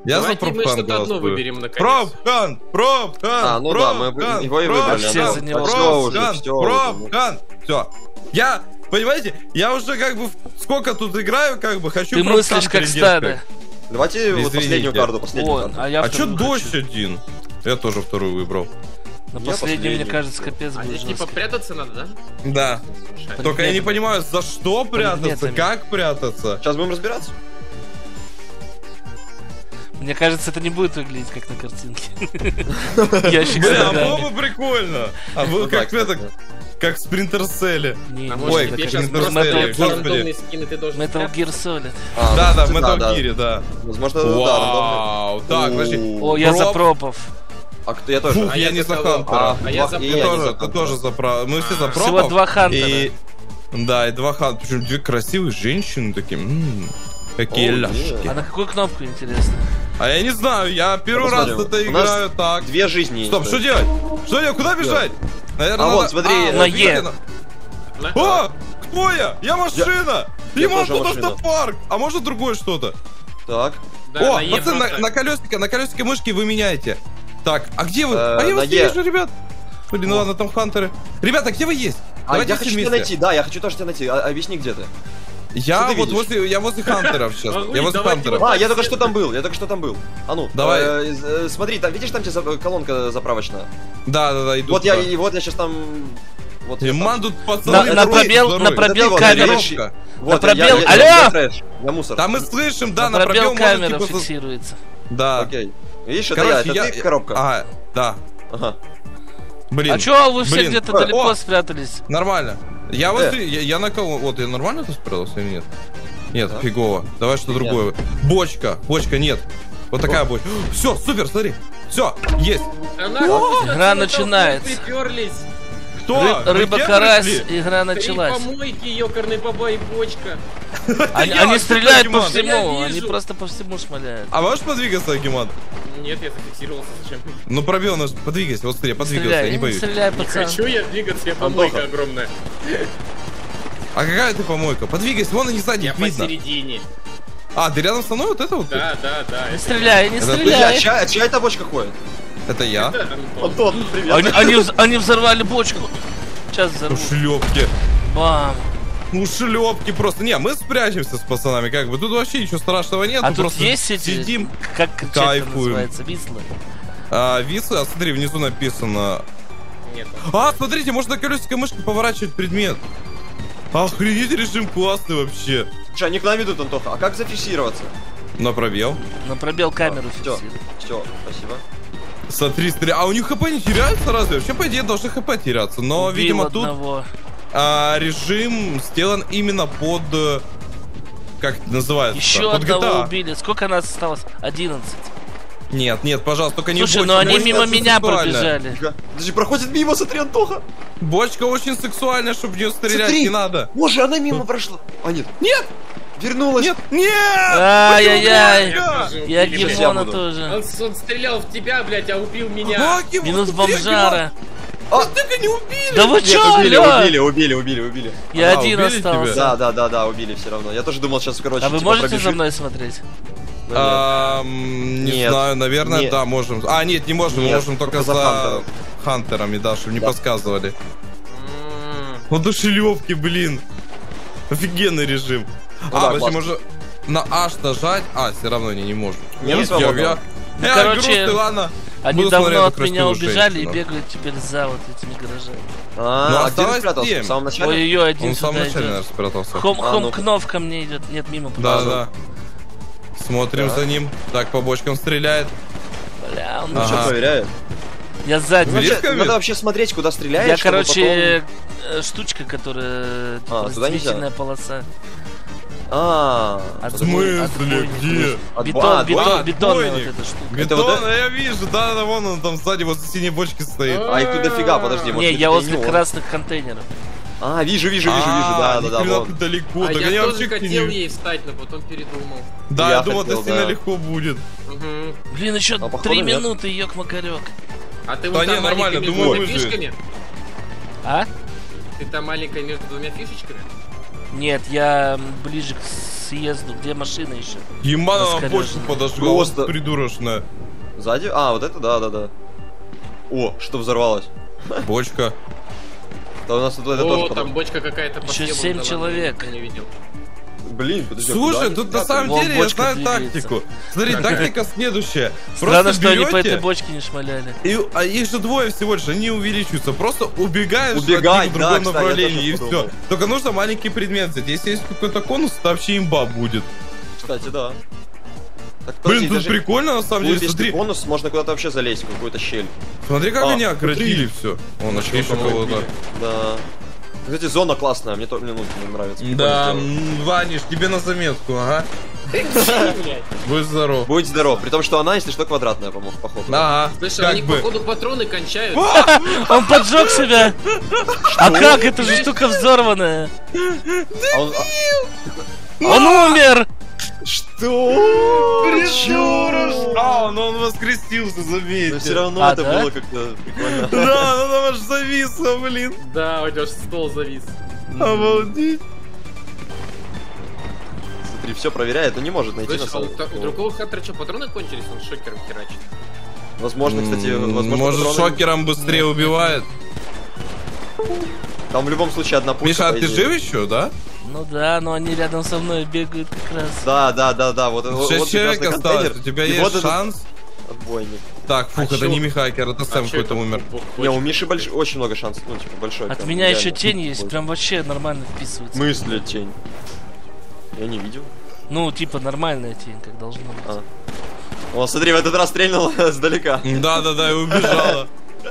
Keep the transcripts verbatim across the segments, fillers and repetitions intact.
Я Давайте за Пропхан мы что-то одно голосую. выберем, наконец. Пропхан! Пропхан! А, ну да, мы его и выбрали. Все за него. Пропхан! Все, Пропхан! Все. Я, понимаете, я уже как бы сколько тут играю, как бы хочу. Ты мыслишь как стадо. Давайте вот Извините. последнюю карту, последнюю О, карту. а я А чё вторую дождь хочу. один? Я тоже вторую выбрал. На Я последнем, мне последний. кажется, капец А будет здесь типа жестко. прятаться надо, да? Да. Слушай, Только я не понимаю, за что прятаться, Предметами. как прятаться. Сейчас будем разбираться. Мне кажется, это не будет выглядеть как на картинке. Ящик с Бля, а было ногами. бы прикольно. А вы Ну как так, это, так, как в Splinter Cell. Не, А не, может Ой, тебе это сейчас как Metal просто Gear, дают господи. рандомные скины, ты должен Metal спрятаться? Gear Solid. А, Да, да, в ну, Metal да. Gear, да. Возможно, да, рандомно. Вау, так, подожди. О, я за Проп. пропов. А кто я тоже? Фух, А я я не за за кого? Хантера. А, А я за и Ты я не тоже, за ты Хантера. тоже за про... Мы все за пропов. Всего два Хантера. И... Да, и два Хантера. Причем две красивые женщины такие. М-м, какие О, ляшки. нет. А на какую кнопку, интересно? А я не знаю, я первый раз Посмотрим. это У нас играю так. Две жизни. Стоп, есть. что делать? Что делать? Куда бежать? Наверное, А надо... вот, смотри, А, на вот, Е. видите, на- На- О! Кто я? Я машина! Я Ему тоже тут машина. автопарк! А может другое что-то? Так. Да, О, на Е пацаны, на, просто. на колесике, на колесике мышки вы меняете. Так, а где вы? Э, а я вас на не Е. вижу, ребят. Блин, ну ладно, там хантеры. Ребята, где вы есть? А Давайте я все хочу тебя вместе. найти, да, я хочу тоже тебя найти. А- Объясни, где ты. Я Что ты вот видишь? возле, я возле хантеров сейчас. Ой, Я возле давайте хантеров. вот А, я только что там был, я только что там был. А ну, Давай. э, э, смотри, там, видишь, там тебе за- колонка заправочная? Да, да, да, иду. Вот я, туда. и вот я сейчас там... Вот я Ман там. тут пацаны. На- на здоровые, пробел- здоровые. на пробел Да ты вот, камеры. я- Коробка. Вот, На пробел- я, я, Алло! Я, трэш, я мусор. Да мы слышим, да, На на пробел пробел можно камера типа... со- фиксируется. Да. Окей. Видишь, это я, Короче, это я... ты, коробка. А, да. Ага. Блин. А чё вы все блин. где-то О, далеко о, спрятались? Нормально. Я вот, Э. я, я на кого? Вот, я нормально тут спрятался или нет? Нет, Да. фигово. Давай что Нет. другое. Бочка, бочка нет. Вот такая бочка. Все, супер, смотри. Все, есть. А нахуй Игра отсюда начинается. толпой Приперлись. Кто? Рыб- Вы Рыба-карась, пришли? игра Три началась. помойки, ёкарный бабай, бочка. Они, я, они что стреляют ты, по Диман? всему, Я они вижу. просто по всему шмаляют. А можешь подвигаться, Агиман? Нет, я зафиксировался зачем? Ну пробел наш, подвигайся, вот смотри, я подвигался, Стреляй, я не не боюсь. стреляй, пацан. Хочу я двигаться, я помойка Антоха. огромная. А какая ты помойка? Подвигайся, вон они сзади, Я их видно. посередине. А, ты рядом со мной вот это вот? ты? Да, да, да. Не это- стреляй, не Это Подожди, а стреляй. чья, чья эта бочка ходит? Это я? это Антон. Антон, привет. Они, они, вз- они взорвали бочку. Сейчас Ну взорвут. шлепки. Бам. Ну шлепки просто. Не, мы спрячемся с пацанами, как бы. Тут вообще ничего страшного нет. А мы тут просто есть эти, сидим. как чат кайфуем. называется, вислы? А, висы, а смотри, внизу написано. Нет. А, смотрите, можно колесико мышки поворачивать предмет. Охренеть, режим классный вообще. Слушай, они к нам идут, Антоха. А как зафиксироваться? На пробел. На пробел камеру Все, фиксирует. все, спасибо. Смотри, смотри. А у них хп не теряется разве? Вообще, по идее, должны хп теряться. Но, Убил видимо, тут одного. а, режим сделан именно под... э, Как это называется? Еще под одного джи ти эй. убили. Сколько нас осталось? одиннадцать. Нет, нет, пожалуйста, только не Слушай, бочка. ну они Бочка мимо очень меня сексуальная. пробежали. Тихо. Подожди, проходит мимо, смотри, Антоха. Бочка очень сексуальная, чтобы в нее стрелять Смотри. не надо. Боже, она мимо прошла. А, нет. Нет! Вернулась. Нет! Нет! Ай-яй-яй. Бочка! тоже Я убили, блядь. Гимона буду. тоже. Он, он стрелял в тебя, блядь, а убил меня. А, Гимон, Минус смотри, бомжара. А, Гимон, Только не убили! Да вы Нет, чё, убили, алло? убили, убили, убили, убили. Я А, один убили остался. тебя? Да, да, да, да, убили все равно. Я тоже думал, сейчас, короче, А вы типа, можете пробежит. за мной смотреть? Но нет. Ам, не Нет. знаю, наверное, Нет. да, можем. А, нет, не можем, мы Нет, можем только только за за хантером. хантерами, да, чтобы не Да. подсказывали. М, Вот душелевки, блин. Офигенный режим. Ну а, да, подожди, классно. можно на H нажать. А, все равно не, не можем. Не Я- свободно. я- Ну, я короче, грустный, ладно. Они Буду давно смотреть от эту меня красивую убежали и женщину. бегают теперь за вот этими гаражами. А, Ну, а где ты осталось спрятался? семь. В самом начале? Ой-ой-ой, один Он в самом сюда начале, наверное, идет. спрятался. Хом, А, хом ну. Кнов ко мне идет. Нет, мимо. Да, пошел. да. Смотрим Да. за ним. Так, по бочкам стреляет. Бля, он Ну Ага. что, проверяю. Я сзади. Видишь, Надо, как надо это? вообще смотреть, куда стреляешь, Я, чтобы короче, э, штучка, которая А, типа, туда нельзя? разделительная полоса. потом- А, От В двой- от смысле, двойника. где? от- Бетон, а, бетон, двойник. бетонная вот Двойник. эта штука. Это Бетон, вот я вижу, да, да, вон он там сзади возле синей бочки стоит. А, их тут дофига, подожди, может Не, быть, я это возле не он. красных контейнеров. А, вижу, вижу, вижу, вижу, да, да, да, вот. вот. далеко, А так я они тоже вообще хотел не- ей встать, но потом передумал. Да, Я я думал, хотел, это сильно да. легко будет. Мгм. Блин, еще А, походу, три нет. минуты, ёк-макарёк. А ты Да вот не, там нормально, маленькая между думаю, двумя выживет. фишками? А? Ты там маленькая между двумя фишечками? Нет, я м, ближе к съезду, где машина еще? Ема на Раскореженная. почту подожгла, Просто- придурочная. Сзади? А, вот это, да, да, да. О, что взорвалось? Бочка. Да у нас тут это О, тоже там потом. бочка какая-то по Еще съебу семь дала, человек. я не видел. Блин, подожди. а Слушай, куда тут они на самом Вон деле я бочка знаю двигается. тактику. Смотри, Какая? тактика следующая. Странно, Просто что они по берете, этой бочке не шмаляли. и, а их же двое всего лишь, они увеличиваются. Просто убегаешь Убегать, от них в да, другом кстати, я направлении, тоже и все. подумал. Только нужно маленький предмет взять. Если есть какой-то конус, то вообще имба будет. Кстати, да. Так, Блин, подожди, тут даже- прикольно на самом Будет, деле. если Смотри, бонус, можно куда-то вообще залезть, в какую-то щель. смотри, как А, они смотри. оградили все. О, нашли еще кого кого-то. убили. Да. Кстати, зона классная, мне, то, мне, ну, мне нравится. Да, Прикольно сделано. м, Ваниш, тебе на заметку, ага. Блядь. Будь здоров. Будь здоров, при том, что она, если что, квадратная, по-моему, походу. Ага, Слышь, как они бы. походу патроны кончают. Он поджег себя! А как? Эта же штука взорванная! А он- Он умер! Что? Придурок! А, ну он воскресился, Но все заметьте. равно А, это да? было как-то прикольно. Да, ну там аж зависло, блин. Да, у тебя ж стол завис. Обалдеть. Смотри, все проверяет, но не может найти на Слышь, а самом у, та- у деле. другого хантера что, патроны кончились? Он шокером херачит. Возможно, кстати, М, возможно, Может, патроны- шокером быстрее убивает. Там в любом случае одна пушка. Миша, а по ты идее. жив еще, да? Ну да, но они рядом со мной бегают как раз. Да, да, да, да, вот, вот Шесть вот человек прекрасный осталось. контейнер, У тебя и есть вот этот шанс. отбойник. Так, фух, А это чё? не Михакер, это Сэм А чё какой-то это? умер. Бо- Не, у бочка? Миши больш... очень много шансов, ну, типа, большой. От прям, меня еще реально. тень есть, прям вообще нормально вписывается. Мысли тень. Я не видел. Ну, типа нормальная тень, как должно быть. А. О, смотри, в этот раз стрельнул сдалека. Да-да-да, и убежала.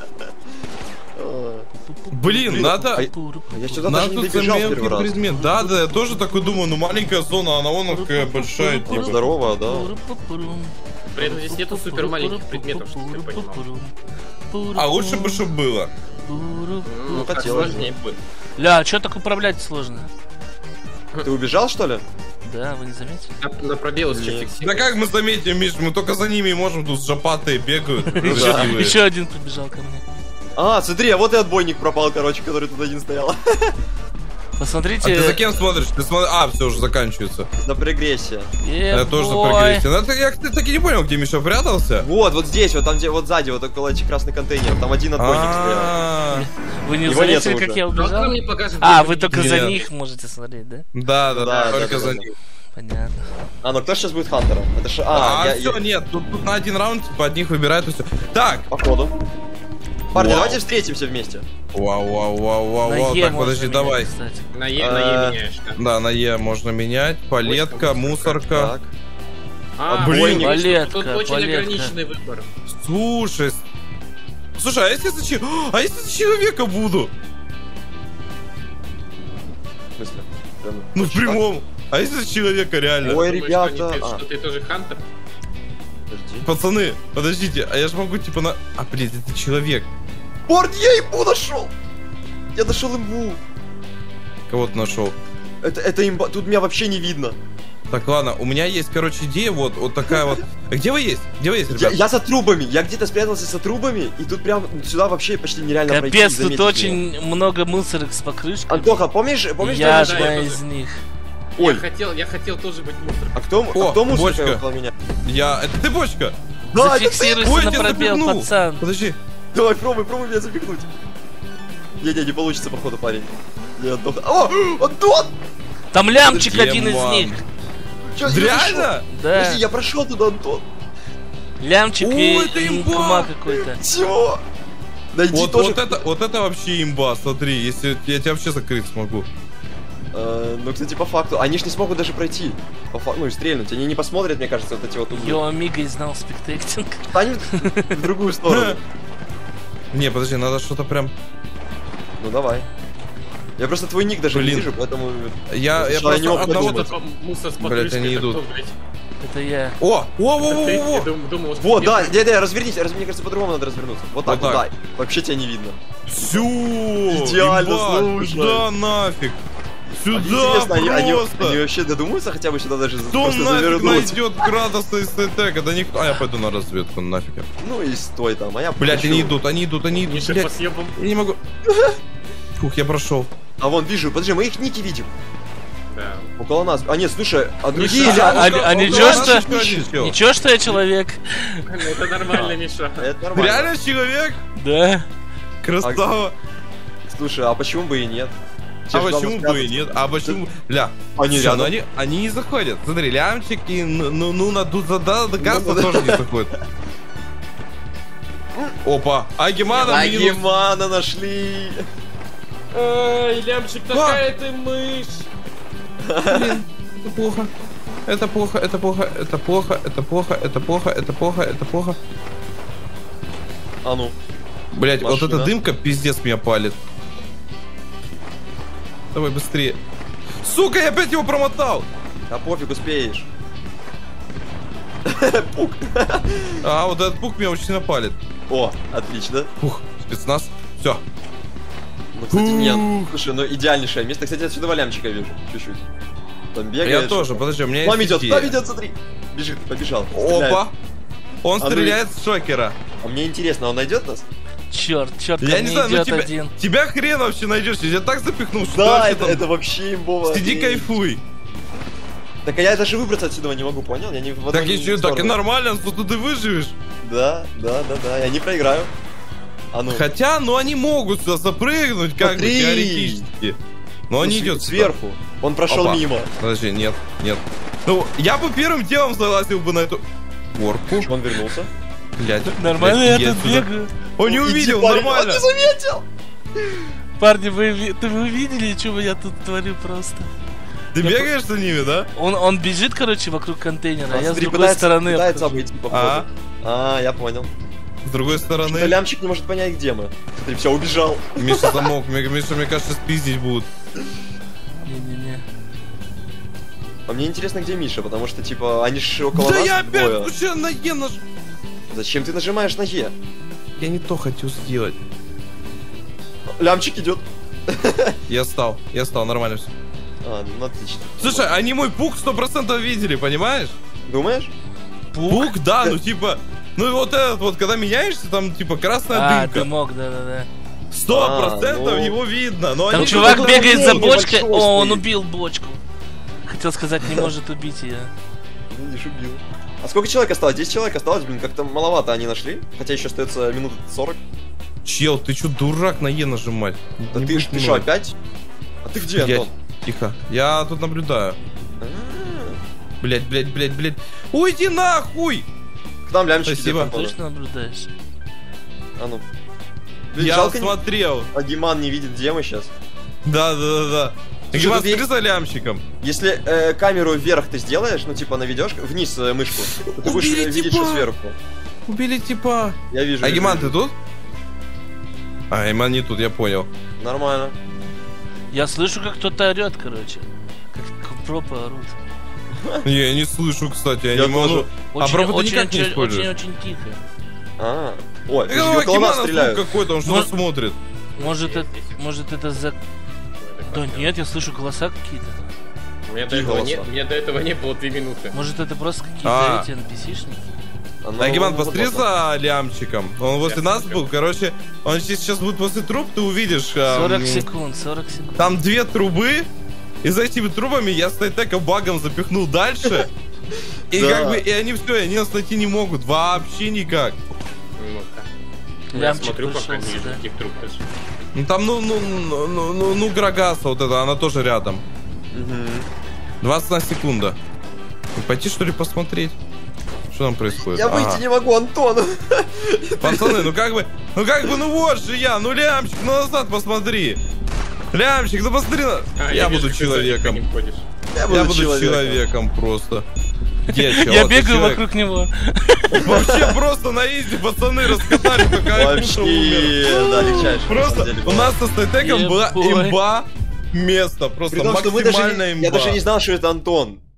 А, Блин, надо... а Пуру, Я сюда Надо даже не тут добежал мелкий первый раз. предмет. Да, да, я тоже такой думаю, ну маленькая зона, она вон какая большая, Ну, типа. здорово, да. пуру-пу-пурум. При этом здесь нету супер маленьких предметов, чтобы ты понимал. А лучше бы, чтобы было. Ну, Ну, так хотелось бы. сложнее будет. Ля, а чё так управлять сложно? Ты убежал, что ли? Да, вы не заметили? На, на пробел еще Нет. Да фиксируешь. как мы заметим, Миш, мы только за ними и можем, тут жопатые бегают. да. красивые. Еще один побежал ко мне. А, смотри, а вот и отбойник пропал, короче, который тут один стоял. А Посмотрите. ты за кем смотришь? Ты смотри... А, все, уже заканчивается. За прогрессия. Я тоже за Ебой. прогрессию. Ну, это я кстати, так и не понял, где Миша прятался. Вот, вот здесь, вот там, где, вот сзади, вот около этих красных контейнеров, там один отбойник стоял. А, Вы не Его нет заметили, как уже. я Ну, а кто убежал? мне покажет, А, где вы победитель? только за Нет. них можете смотреть, да? Да, да, Да, да, да, только да, за да. них. Понятно. А, ну кто сейчас будет Хантером? Это ж... А, А, я- все, я- нет, тут, тут на один раунд, типа, одних выбирают и все. Так, Походу. Парни, Вау. давайте встретимся вместе. вау, вау, вау, вау, На вау, Е так, можно подожди, менять, давай. кстати. На Е, на А, Е меняешь, да. Да, на Е можно менять, палетка, мусорка. Так. А, блин. блин, Палетка, тут очень палетка. ограниченный выбор. Слушай, с- слушай, а если за, че- а если за человека буду? В смысле? Прям- Ну, в Очень прямом. А если за человека реально? Ой, Думаешь, ребята, что, они- а. что ты тоже хантер? так, Подожди. Пацаны, подождите, а я же могу, типа, на... А, блин, это человек. Борт, я имбу нашел! Я нашел имбу. Кого ты нашел? Это, это имба, тут меня вообще не видно. Так, ладно, у меня есть, короче, идея, вот, вот такая вот. А где вы есть? Где вы есть, Я, ребят? я за трубами, я где-то спрятался за трубами, и тут прям сюда вообще почти нереально пройти. и Капец, тут заметить меня. очень много мусорок с покрышкой. Антоха, помнишь, помнишь, Я что да, одна я из тоже. них. Ой. Я хотел, я хотел тоже быть мусором. А кто, О, а кто мусор бочка. около меня? Я... Это ты, бочка? Да, это ты! Зафиксируйся Ой, на я тебя пробел, запихнул. пацан. Подожди. Давай, пробуй, пробуй меня запихнуть. Не-не, не получится, походу, парень. Не, Антоха. О, Антон! Там лямчик Подожди, один из мам. них. Чё, я Реально? прошёл? Да. Подожди, я прошел туда, Антон. Лямчик О, и это и имба. кума какой-то. Чего? Найди Вот, тоже. вот это, вот это вообще имба, смотри, если я тебя вообще закрыть смогу. Э, ну, кстати, по факту, они ж не смогут даже пройти. По факту, ну и стрельнуть. Они не посмотрят, мне кажется, вот эти вот углы. Йо, Амиго знал спектектинг. Они в другую сторону. Не, подожди, надо что-то прям... Ну давай. Я просто твой ник даже Блин. не вижу, поэтому... Я, я Слушай, они просто оба одного... думают. Что-то по- мусор с Блядь, покрышкой, они это идут. кто, блядь? Это я. О! О, о, Это о, ты? о, Я о! дум- думал, что Вот, ты да, первый. не, не, развернись, раз, мне кажется, по-другому надо развернуться. Вот так, Вот вот, так. да. Вообще тебя не видно. Всю! Идеально, имба, слушай. Сюда нафиг! Сюда Интересно, они, они, просто! они вообще додумаются хотя бы сюда даже за- Кто просто нафиг завернуть? найдет Градоса и Сетека? Да никто... А я пойду на разведку, нафиг. Ну и стой там, а я Блять, полечу. они идут, они идут, они идут, Миша блядь. по съебам. Я не могу... Фух, я прошел. А вон, вижу, подожди, мы их ники видим. Да. Около нас. А нет, слушай, а другие... Миша, ля- А, около- а около ничего, нас что... еще один чел. Ничего, что я человек? Это нормально, Миша. Это Ты нормально. реально человек? Да. Красава. Слушай, а почему бы и нет? А Тебе ж почему главное бы и нет? А почему? Ля. Они Всё, рядом. но они, они не заходят. Смотри, лямчики, ну, ну, ну на ду- да, да, да, Гаста Ну, да. тоже не заходят. Опа, Агимана минус. Агимана нашли. Ой, лямчик, такая ты мышь. Блин, это плохо. Это плохо, это плохо, это плохо, это плохо, это плохо, это плохо, это плохо. А ну. Блять, вот Машина. эта дымка пиздец меня палит. Давай быстрее. Сука, я опять его промотал. А пофиг, успеешь. Пук. А, вот этот пук меня очень сильно палит. О, отлично. Фух, спецназ. Все. Ну, кстати, нет. Фух. Слушай, ну идеальнейшее место. Кстати, отсюда валямчика вижу. Чуть-чуть. Там бегает. Я тоже, подожди, у меня Там есть идет, идея. там идет, смотри. Бежит, побежал. Стреляет. Опа. Он А ну стреляет с шокера. А мне интересно, он найдет нас? Черт, черт, ко Я не мне знаю, ну идет тебя, один. тебя хрен вообще найдешь. Я тебя так запихнул, что ты Да, вообще это, там это вообще имбово. сиди И- кайфуй. Так а я даже выбраться отсюда не могу, понял? Я не в одну Так ни- еще ни так и сторону. нормально, тут ты выживешь. Да, да, да, да, я не проиграю. А ну. Хотя, ну они могут сюда запрыгнуть, как бы Смотри. теоретически. Но Ну, он не с- идет сюда. сверху. Он прошел Опа. мимо. Подожди, нет, нет. Ну, я бы первым делом согласил бы на эту горку. Он вернулся. Блядь, Нормально блядь, я иди тут отсюда. бегаю. Он не Иди, увидел, парень, нормально. Он не заметил. Парни, вы, ви- ты вы увидели, что я тут творю просто? Ты Я бегаешь за ними, да? Он, он бежит, короче, вокруг контейнера, а Он, я с смотри, другой пытается- стороны Пытается обхожу. обойти, походу. А, А, я понял. с другой Что стороны. лямчик не может понять, где мы. Смотри, все, убежал. Миша замок, мне- Миша, мне кажется, спиздить будут. Не-не-не. А мне интересно, где Миша, потому что, типа, они ж около Да нас я двое. опять случайно на Е наж... Зачем ты нажимаешь на Е? Я не то хотел сделать. Лямчик идет. Я стал, я стал, нормально все. А, ну отлично. Слушай, они мой пук сто процентов видели, понимаешь? Думаешь? Пук, да, ну типа... Ну и вот этот вот, когда меняешься, там типа красная А, дымка. дымок, да-да-да. Сто А, процентов ну. его видно, но Там они... чувак тут бегает за давление бочкой. большое О, он стоит. убил бочку. Хотел сказать, не может убить ее. Видишь, убил. А сколько человек осталось? десять человек осталось, блин, как-то маловато они нашли. Хотя еще остается минут сорок. Чел, ты чё, дурак на Е нажимать? Да Не ты, будь ты мной. что, опять? А ты где, Я- Антон? Тихо, я тут наблюдаю. А, Блять, блять, блять, блять. Уйди нахуй! К нам лямчик Спасибо. идет, походу. Точно наблюдаешь? А ну. Блин, Я жалко, смотрел. Агиман не видит, где мы сейчас. Да, да, да, да. Слушай, Гимас, тут есть- смотри за лямчиком. Если э, камеру вверх ты сделаешь, ну типа наведешь, вниз э, мышку, то ты будешь Убери э, видеть, типа. что сверху. Убили типа. Я вижу. А Гиман, вижу, ты тут? А, Гиман не тут, я понял. вижу. Нормально. Я слышу, как кто-то орет, короче. Как пропы орут. Я не слышу, кстати, я, Я не могу. тоже. А Очень, пропы ты очень, никак не очень, используешь? очень, очень тихо. А, ой, Э, видишь, около нас Гимана стреляют. звук какой-то, он что-то Может- смотрит. Может это, может это за... Да нет, я слышу голоса какие-то. У меня до Какие этого не, голоса? у меня до этого не было две минуты. Может это просто какие-то А. эти эн пи си-шники? А, ну, А Гиман, вот, посмотри вот, за лямчиком. Он возле Я нас смотрю. был, короче, он сейчас, сейчас будет после труб, ты увидишь. ам, сорок секунд, сорок секунд. Там две трубы, и за этими трубами я стайтека багом запихнул дальше. И Да. как бы, и они все, они нас найти не могут, вообще никак. Ну-ка. Я Лямчик смотрю, пока пришел не вижу сюда. никаких труб даже. Ну там, ну, ну, ну, ну, ну, ну, Грагаса вот эта, она тоже рядом. Мгм. двадцать одна секунда. Ну, пойти что ли посмотреть? Что там происходит? Я Ага. выйти не могу, Антон. Пацаны, ну как бы, ну как бы, ну вот же я, ну лямчик, ну назад посмотри. Лямчик, ну посмотри на... А, я, вижу, буду как ты за человеком. ним ходишь. Я Я буду человеком, просто. Где, чел? Я Ты бегаю человек? вокруг него. Вообще просто на изи пацаны раскатали, пока Айкуша умер. Вообще, да, легчайшее. на самом Просто деле у было. нас со стейтеком была Ебой. имба место, просто При том, что мы даже, максимальная не- имба. я даже не знал, что это Антон.